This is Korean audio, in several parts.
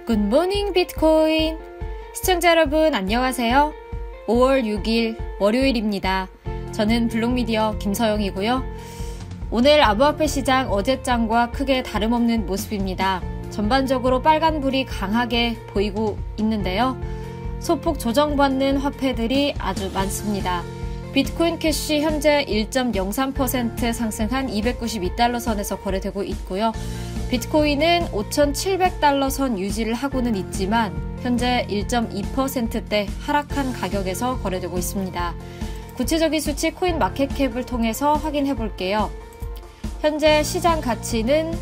굿모닝 비트코인! 시청자 여러분 안녕하세요. 5월 6일 월요일입니다. 저는 블록미디어 김서영이고요. 오늘 암호화폐 시장 어제장과 크게 다름없는 모습입니다. 전반적으로 빨간불이 강하게 보이고 있는데요. 소폭 조정받는 화폐들이 아주 많습니다. 비트코인 캐시 현재 1.03% 상승한 292달러 선에서 거래되고 있고요. 비트코인은 5,700달러 선 유지를 하고는 있지만 현재 1.2%대 하락한 가격에서 거래되고 있습니다. 구체적인 수치 코인 마켓캡을 통해서 확인해 볼게요. 현재 시장 가치는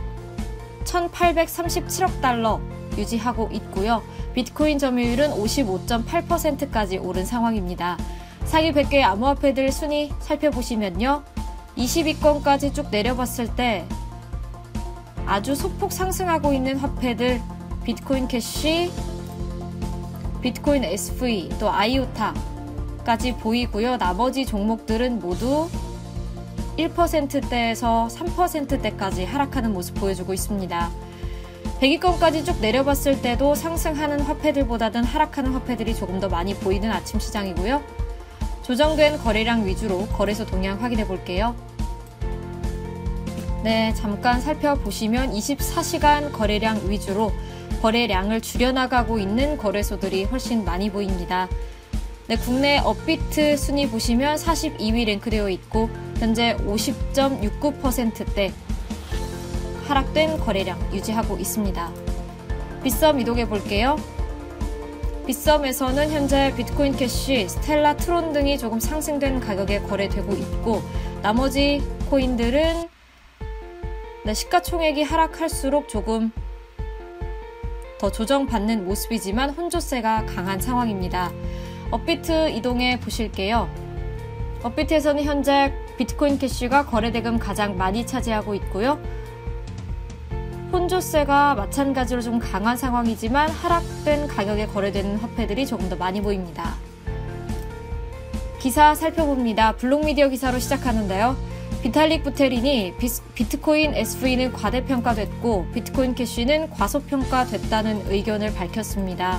1,837억 달러 유지하고 있고요. 비트코인 점유율은 55.8%까지 오른 상황입니다. 상위 100개의 암호화폐들 순위 살펴보시면요. 20위권까지 쭉 내려봤을 때 아주 소폭 상승하고 있는 화폐들 비트코인 캐시, 비트코인 SV, 또 아이오타까지 보이고요. 나머지 종목들은 모두 1%대에서 3%대까지 하락하는 모습 보여주고 있습니다. 100위권까지 쭉 내려봤을 때도 상승하는 화폐들보다는 하락하는 화폐들이 조금 더 많이 보이는 아침 시장이고요. 조정된 거래량 위주로 거래소 동향 확인해 볼게요. 네, 잠깐 살펴보시면 24시간 거래량 위주로 거래량을 줄여나가고 있는 거래소들이 훨씬 많이 보입니다. 네, 국내 업비트 순위 보시면 42위 랭크되어 있고 현재 50.69%대 하락된 거래량 유지하고 있습니다. 빗썸 이동해 볼게요. 빗썸에서는 현재 비트코인 캐시, 스텔라, 트론 등이 조금 상승된 가격에 거래되고 있고 나머지 코인들은 시가총액이 하락할수록 조금 더 조정받는 모습이지만 혼조세가 강한 상황입니다. 업비트 이동해 보실게요. 업비트에서는 현재 비트코인 캐시가 거래대금 가장 많이 차지하고 있고요. 혼조세가 마찬가지로 좀 강한 상황이지만 하락된 가격에 거래되는 화폐들이 조금 더 많이 보입니다. 기사 살펴봅니다. 블록미디어 기사로 시작하는데요. 비탈릭 부테린이 비트코인 SV는 과대평가됐고 비트코인 캐시는 과소평가됐다는 의견을 밝혔습니다.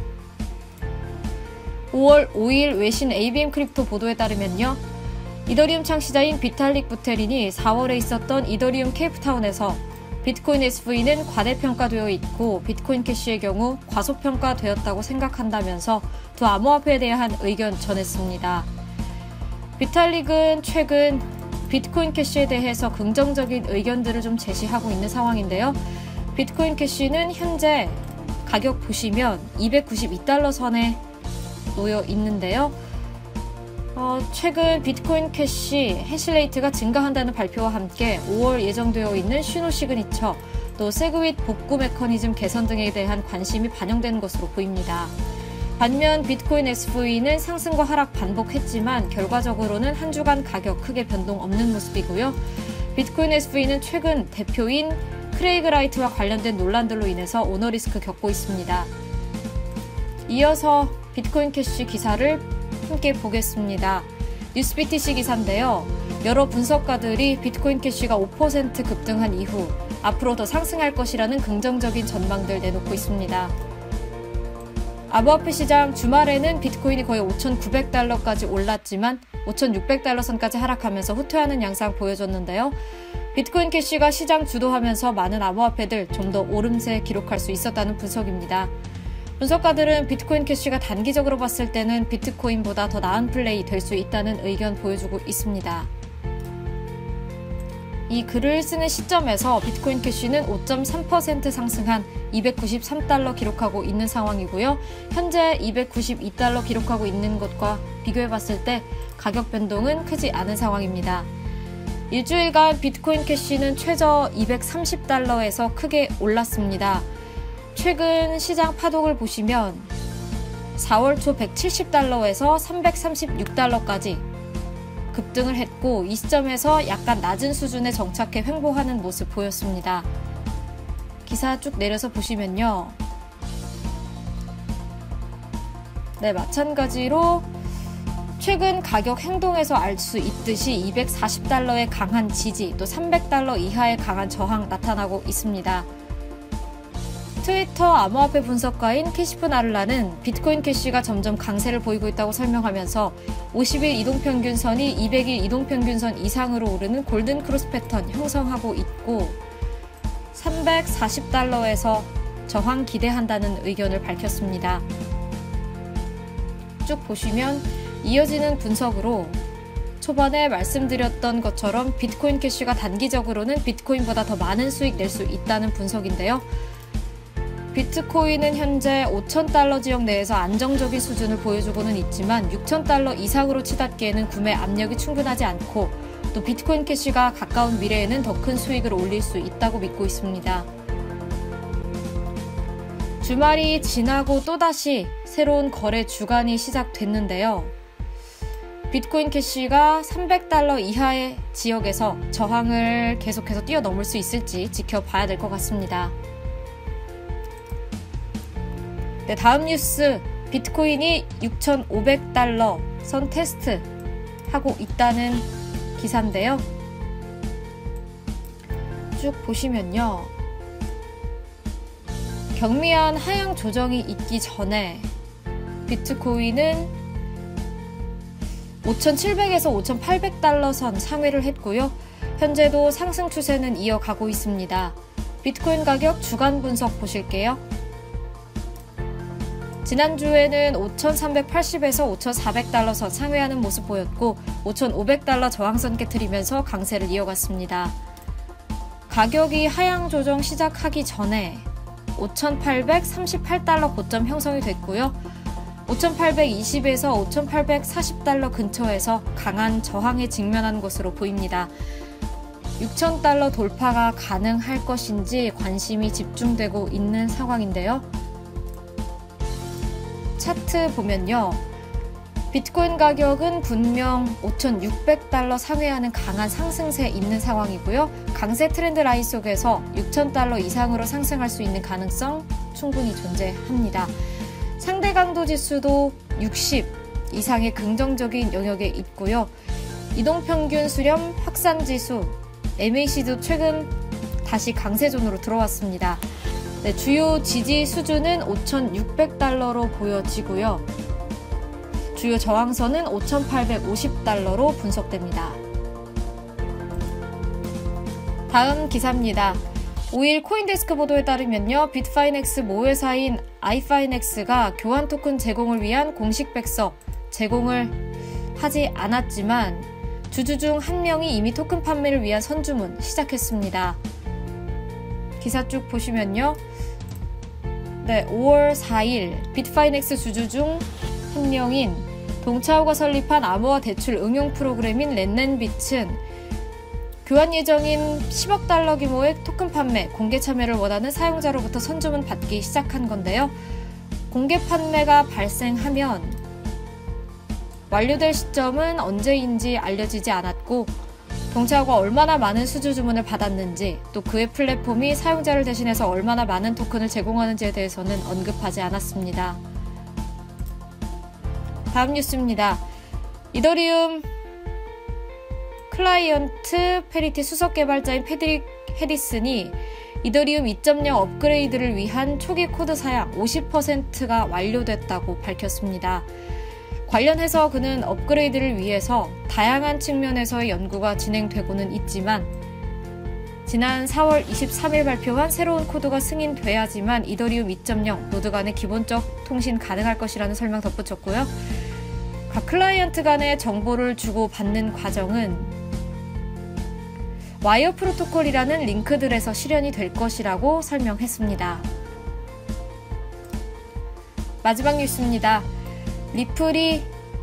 5월 5일 외신 ABM 크립토 보도에 따르면요. 이더리움 창시자인 비탈릭 부테린이 4월에 있었던 이더리움 케이프타운에서 비트코인 SV는 과대평가되어 있고 비트코인 캐시의 경우 과소평가되었다고 생각한다면서 두 암호화폐에 대한 의견 전했습니다. 비탈릭은 최근 비트코인 캐시에 대해서 긍정적인 의견들을 좀 제시하고 있는 상황인데요. 비트코인 캐시는 현재 가격 보시면 292달러 선에 놓여 있는데요. 최근 비트코인 캐시 해시레이트가 증가한다는 발표와 함께 5월 예정되어 있는 쉬노 시그니처, 또 세그윗 복구 메커니즘 개선 등에 대한 관심이 반영되는 것으로 보입니다. 반면 비트코인 SV는 상승과 하락 반복했지만 결과적으로는 한 주간 가격 크게 변동 없는 모습이고요. 비트코인 SV는 최근 대표인 크레이그 라이트와 관련된 논란들로 인해서 오너 리스크 겪고 있습니다. 이어서 비트코인 캐시 기사를 함께 보겠습니다. 뉴스BTC 기사인데요. 여러 분석가들이 비트코인 캐시가 5% 급등한 이후 앞으로 더 상승할 것이라는 긍정적인 전망들 내놓고 있습니다. 암호화폐 시장 주말에는 비트코인이 거의 5,900달러까지 올랐지만 5,600달러 선까지 하락하면서 후퇴하는 양상 보여줬는데요. 비트코인 캐시가 시장 주도하면서 많은 암호화폐들 좀 더 오름세 기록할 수 있었다는 분석입니다. 분석가들은 비트코인 캐시가 단기적으로 봤을 때는 비트코인보다 더 나은 플레이 될 수 있다는 의견 보여주고 있습니다. 이 글을 쓰는 시점에서 비트코인 캐시는 5.3% 상승한 293달러 기록하고 있는 상황이고요. 현재 292달러 기록하고 있는 것과 비교해 봤을 때 가격 변동은 크지 않은 상황입니다. 일주일간 비트코인 캐시는 최저 230달러에서 크게 올랐습니다. 최근 시장 파동을 보시면 4월 초 170달러에서 336달러까지 급등을 했고 이 시점에서 약간 낮은 수준에 정착해 횡보하는 모습 보였습니다. 기사 쭉 내려서 보시면요. 네, 마찬가지로 최근 가격 행동에서 알 수 있듯이 240달러의 강한 지지, 또 300달러 이하의 강한 저항 나타나고 있습니다. 트위터 암호화폐 분석가인 캐시프 나를라는 비트코인 캐시가 점점 강세를 보이고 있다고 설명하면서 50일 이동평균선이 200일 이동평균선 이상으로 오르는 골든 크로스 패턴 형성하고 있고 340달러에서 저항 기대한다는 의견을 밝혔습니다. 쭉 보시면 이어지는 분석으로 초반에 말씀드렸던 것처럼 비트코인 캐시가 단기적으로는 비트코인보다 더 많은 수익 낼 수 있다는 분석인데요. 비트코인은 현재 5,000달러 지역 내에서 안정적인 수준을 보여주고는 있지만 6,000달러 이상으로 치닫기에는 구매 압력이 충분하지 않고 또 비트코인 캐시가 가까운 미래에는 더 큰 수익을 올릴 수 있다고 믿고 있습니다. 주말이 지나고 또다시 새로운 거래 주간이 시작됐는데요. 비트코인 캐시가 300달러 이하의 지역에서 저항을 계속해서 뛰어넘을 수 있을지 지켜봐야 될 것 같습니다. 네, 다음 뉴스, 비트코인이 6,500달러 선 테스트 하고 있다는 기사인데요. 쭉 보시면요. 경미한 하향 조정이 있기 전에 비트코인은 5,700에서 5,800달러 선 상회를 했고요. 현재도 상승 추세는 이어가고 있습니다. 비트코인 가격 주간 분석 보실게요. 지난주에는 5,380에서 5,400달러 선 상회하는 모습 보였고 5,500달러 저항선 깨트리면서 강세를 이어갔습니다. 가격이 하향 조정 시작하기 전에 5,838달러 고점 형성이 됐고요. 5,820에서 5,840달러 근처에서 강한 저항에 직면한 것으로 보입니다. 6,000달러 돌파가 가능할 것인지 관심이 집중되고 있는 상황인데요. 차트 보면요. 비트코인 가격은 분명 5,600달러 상회하는 강한 상승세 있는 상황이고요. 강세 트렌드 라인 속에서 6,000달러 이상으로 상승할 수 있는 가능성 충분히 존재합니다. 상대 강도 지수도 60 이상의 긍정적인 영역에 있고요. 이동평균 수렴 확산 지수 MAC도 최근 다시 강세존으로 들어왔습니다. 네, 주요 지지 수준은 5,600달러로 보여지고요. 주요 저항선은 5,850달러로 분석됩니다. 다음 기사입니다. 5일 코인데스크 보도에 따르면요. 빗파이넥스 모회사인 아이파이넥스가 교환 토큰 제공을 위한 공식 백서 제공을 하지 않았지만 주주 중 한 명이 이미 토큰 판매를 위한 선주문 시작했습니다. 기사 쭉 보시면요. 네, 5월 4일 빗파이넥스 주주 중 한 명인 동차오가 설립한 암호화 대출 응용 프로그램인 렌렌빗은 교환 예정인 10억 달러 규모의 토큰 판매, 공개 참여를 원하는 사용자로부터 선주문 받기 시작한 건데요. 공개 판매가 발생하면 완료될 시점은 언제인지 알려지지 않았고 동차오가 얼마나 많은 수주 주문을 받았는지 또 그의 플랫폼이 사용자를 대신해서 얼마나 많은 토큰을 제공하는지에 대해서는 언급하지 않았습니다. 다음 뉴스입니다. 이더리움 클라이언트 페리티 수석 개발자인 패드릭 해리슨이 이더리움 2.0 업그레이드를 위한 초기 코드 사양 50%가 완료됐다고 밝혔습니다. 관련해서 그는 업그레이드를 위해서 다양한 측면에서의 연구가 진행되고는 있지만 지난 4월 23일 발표한 새로운 코드가 승인돼야지만 이더리움 2.0 노드 간의 기본적 통신 가능할 것이라는 설명 덧붙였고요. 각 클라이언트 간의 정보를 주고받는 과정은 와이어 프로토콜이라는 링크들에서 실현이 될 것이라고 설명했습니다. 마지막 뉴스입니다. 리플이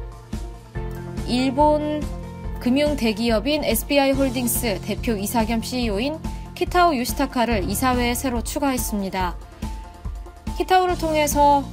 일본 금융 대기업인 SBI 홀딩스 대표 이사 겸 CEO인 키타오 요시타카를 이사회에 새로 추가했습니다. 키타오를 통해서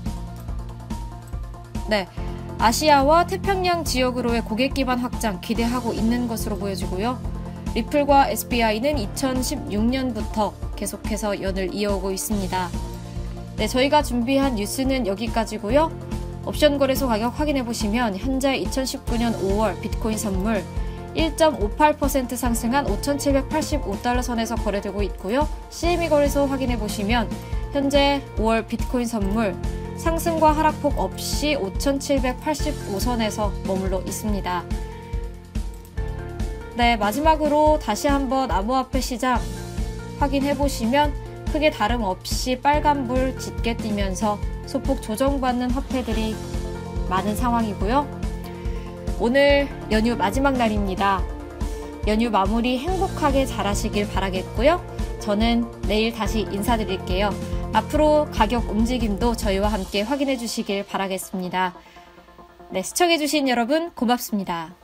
아시아와 태평양 지역으로의 고객 기반 확장 기대하고 있는 것으로 보여지고요. 리플과 SBI는 2016년부터 계속해서 연을 이어오고 있습니다. 네, 저희가 준비한 뉴스는 여기까지고요. 옵션 거래소 가격 확인해보시면 현재 2019년 5월 비트코인 선물 1.58% 상승한 5,785달러 선에서 거래되고 있고요. CME 거래소 확인해보시면 현재 5월 비트코인 선물 상승과 하락폭 없이 5,785선에서 머물러 있습니다. 네, 마지막으로 다시 한번 암호화폐 시장 확인해 보시면 크게 다름없이 빨간불 짙게 띄면서 소폭 조정받는 화폐들이 많은 상황이고요. 오늘 연휴 마지막 날입니다. 연휴 마무리 행복하게 잘 하시길 바라겠고요. 저는 내일 다시 인사드릴게요. 앞으로 가격 움직임도 저희와 함께 확인해 주시길 바라겠습니다. 네, 시청해 주신 여러분 고맙습니다.